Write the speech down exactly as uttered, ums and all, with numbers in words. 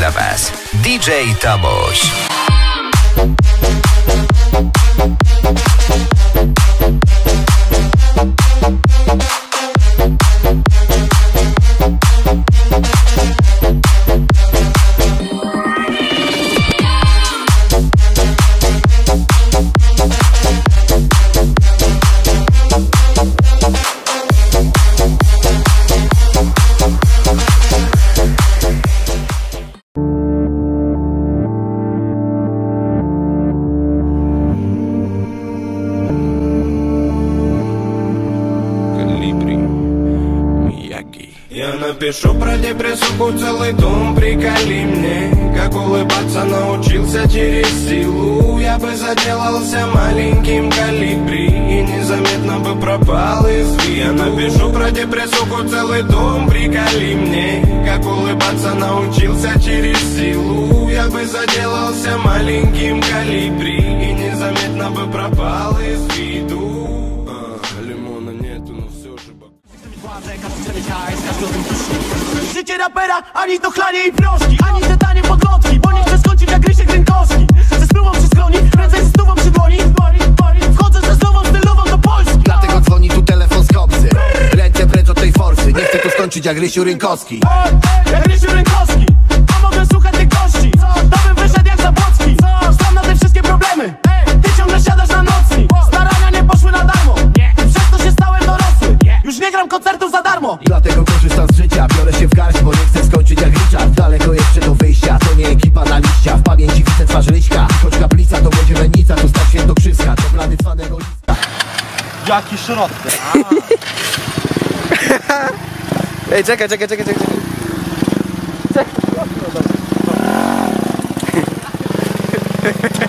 dla was D J Tamoś. Напишу про депрессуху целый том, приколи мне, как улыбаться научился через силу. Я бы заделался маленьким колибри и незаметно бы пропал из виду. Я напишу про депрессуху целый том, приколи мне, как улыбаться научился через силу. Я бы заделался маленьким колибри и незаметно бы пропал из виду. а, Лимона нету, но все же życie rapera, ani to chlanie i proszki, ani te tanie podlotki, bo nie chcę skończyć jak Rysiek Rynkowski. Ze spluwą przy skroni, prędzej ze stówą przy dłoni. Wchodzę ze znową stylową do Polski. Dlatego dzwoni tu telefon z kopsy. Ręce precz od tej forsy. Nie chcę tu skończyć jak Rysiu Rynkowski. Jak Rysiu Rynkowski, a mogę słuchać tych gości. To bym wyszedł jak Zabłocki. Sam na te wszystkie problemy. Ty ciągle siadasz na nocni. Starania nie poszły na darmo. Przez to się stałem dorosły. Już nie gram koncertów za darmo. Dlatego korzystam z życia, biorę się w garść, bo nie chcę skończyć jak Richard. Daleko jeszcze do wyjścia, to nie ekipa na liścia. W pamięci widzę twarz Ryśka. Choć kaplica to będzie Wenica, tu stać świętokrzyska. To plany cwanego lista. Jaki szrot. Ej, czekaj, czekaj, czekaj, czekaj. Czekaj.